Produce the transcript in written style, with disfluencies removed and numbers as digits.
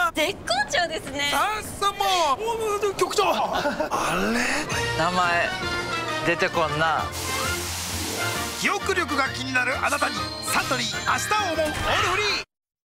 絶好調ですね。 局長あれ名前出てこんな。 記憶力が気になるあなたにサントリー明日を思うオールフリー。